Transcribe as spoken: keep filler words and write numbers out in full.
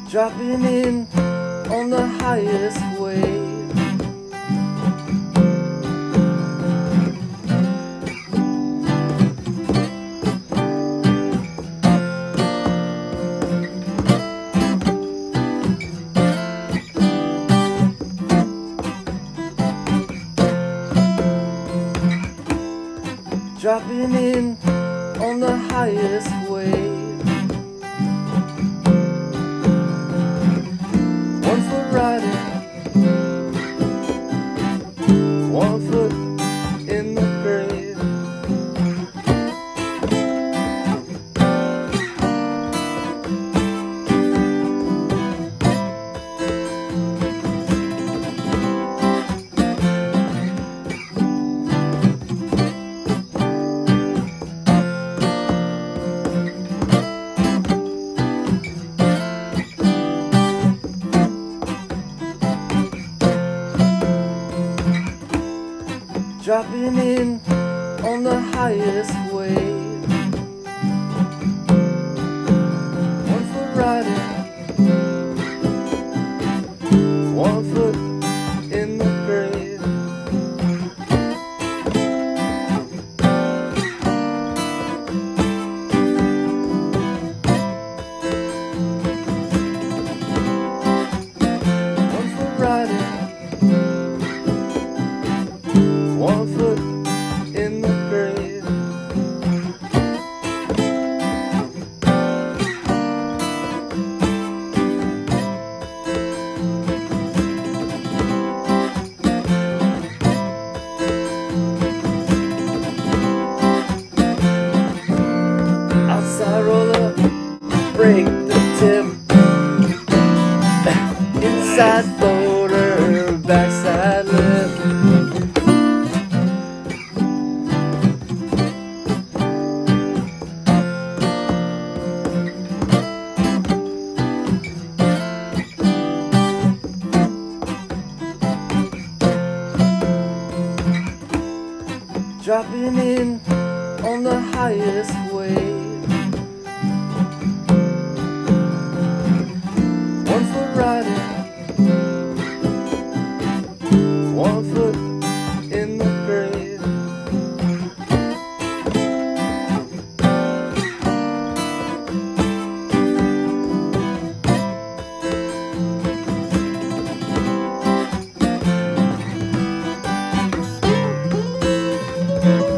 dropping in on the highest wave. Dropping in on the highest wave. One foot riding, one foot in the grave. Dropping in on the highest wave. One foot riding, one foot in the grave. One foot riding, one foot in the grave. Outside roller, break the tip. Inside folder, backside lip. Dropping in on the highest wave. One foot riding, one foot in the grave. Thank you.